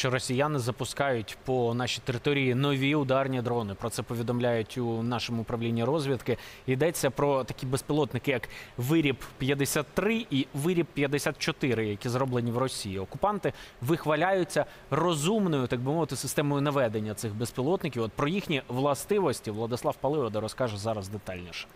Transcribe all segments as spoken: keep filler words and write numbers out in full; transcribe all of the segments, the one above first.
що росіяни запускають по нашій території нові ударні дрони. Про це повідомляють у нашому управлінні розвідки. Йдеться про такі безпілотники, як Виріб п'ятдесят три і Виріб п'ятдесят чотири, які зроблені в Росії. Окупанти вихваляються розумною, так би мовити, системою наведення цих безпілотників. От про їхні властивості Владислав Паливода розкаже зараз детальніше.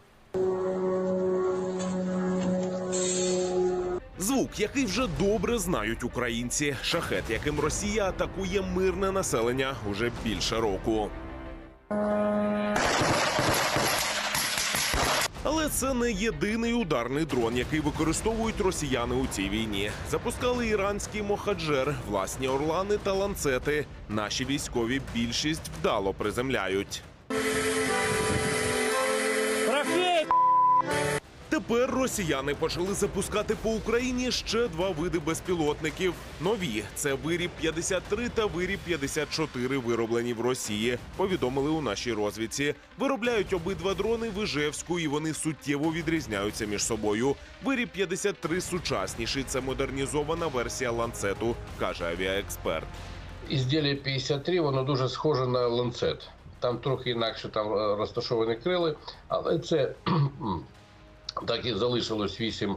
Звук, який вже добре знають українці. Шахет, яким Росія атакує мирне населення уже більше року. Але це не єдиний ударний дрон, який використовують росіяни у цій війні. Запускали іранський «Мохаджер», власні «Орлани» та «Ланцети». Наші військові більшість вдало приземляють. Тепер росіяни почали запускати по Україні ще два види безпілотників. Нові – це Виріб п'ятдесят три та Виріб п'ятдесят чотири, вироблені в Росії, повідомили у нашій розвідці. Виробляють обидва дрони в Іжевську, і вони суттєво відрізняються між собою. Виріб п'ятдесят три сучасніший – це модернізована версія «Ланцету», каже авіаексперт. Ізділля п'ятдесят три, воно дуже схоже на «Ланцет». Там трохи інакше там розташовані крили, але це... Так і залишилось вісім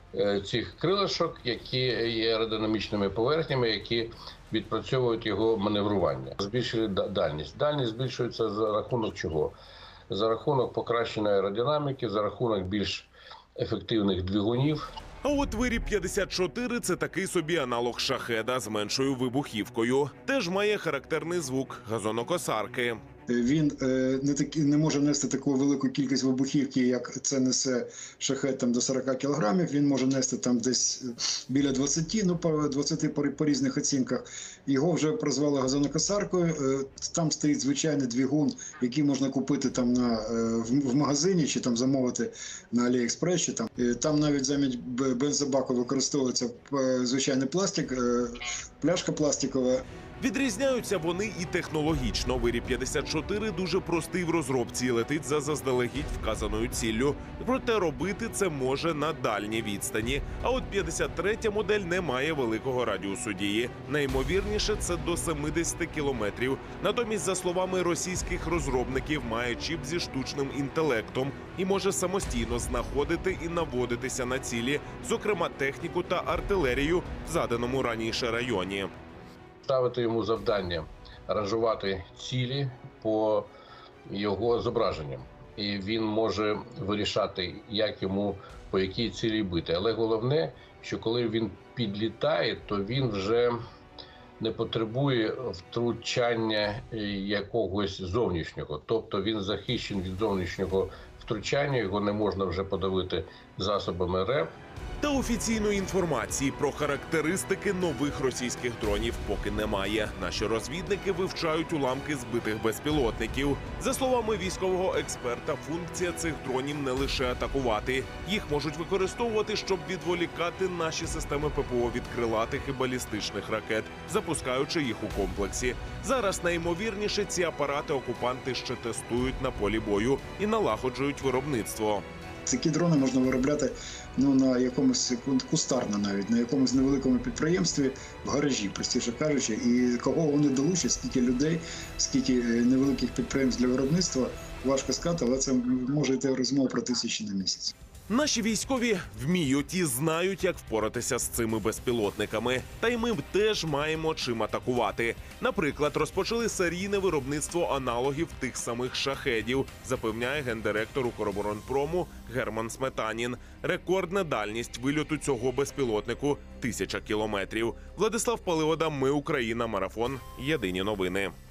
цих крилишок, які є аеродинамічними поверхнями, які відпрацьовують його маневрування. Збільшили дальність. Дальність збільшується за рахунок чого? За рахунок покращеної аеродинаміки, за рахунок більш ефективних двигунів. А от Виріб п'ятдесят чотири – це такий собі аналог «Шахеда» з меншою вибухівкою. Теж має характерний звук – газонокосарки. Він не такі не може нести таку велику кількість вибухівки, як це несе «Шахед» там до сорока кілограмів. Він може нести там десь біля двадцяти, ну по двадцяти по, по різних оцінках. Його вже прозвали газонокосаркою. Там стоїть звичайний двигун, який можна купити там на в, в магазині чи там замовити на Аліекспресі. Там там навіть замість бензобаку використовується звичайний пластик, пляшка пластикова. Відрізняються вони і технологічно. Виріб п'ятдесят чотири дуже простий в розробці і летить за заздалегідь вказаною ціллю. Проте робити це може на дальній відстані. А от п'ятдесят третя модель не має великого радіусу дії. Найімовірніше, це до семидесяти кілометрів. Натомість, за словами російських розробників, має чіп зі штучним інтелектом і може самостійно знаходити і наводитися на цілі, зокрема техніку та артилерію в заданому раніше районі. Ставити йому завдання ранжувати цілі по його зображенням. І він може вирішати, як йому по якій цілі бити. Але головне, що коли він підлітає, то він вже не потребує втручання якогось зовнішнього. Тобто він захищений від зовнішнього втручання, його не можна вже подавити засобами РЕП. Та офіційної інформації про характеристики нових російських дронів поки немає. Наші розвідники вивчають уламки збитих безпілотників. За словами військового експерта, функція цих дронів не лише атакувати. Їх можуть використовувати, щоб відволікати наші системи ППО від крилатих і балістичних ракет, запускаючи їх у комплексі. Зараз найімовірніше ці апарати окупанти ще тестують на полі бою і налагоджують виробництво. Такі дрони можна виробляти ну, на якомусь кустарно навіть, на якомусь невеликому підприємстві, в гаражі, простіше кажучи. І кого вони долучать, скільки людей, скільки невеликих підприємств для виробництва, важко сказати, але це може йти розмова про тисячі на місяць. Наші військові вміють і знають, як впоратися з цими безпілотниками. Та й ми теж маємо чим атакувати. Наприклад, розпочали серійне виробництво аналогів тих самих «Шахедів», запевняє гендиректор «Укроборонпрому» Герман Сметанін. Рекордна дальність вильоту цього безпілотнику – тисяча кілометрів. Владислав Паливода, Ми Україна, Марафон. Єдині новини.